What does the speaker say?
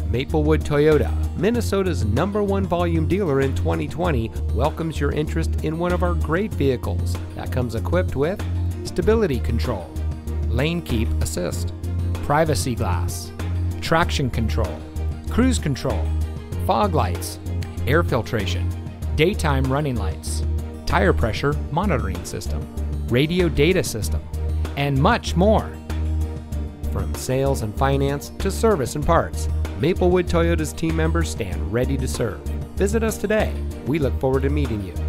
Maplewood Toyota, Minnesota's #1 volume dealer in 2020, welcomes your interest in one of our great vehicles that comes equipped with stability control, lane keep assist, privacy glass, traction control, cruise control, fog lights, air filtration, daytime running lights, tire pressure monitoring system, radio data system, and much more. From sales and finance to service and parts, Maplewood Toyota's team members stand ready to serve. Visit us today. We look forward to meeting you.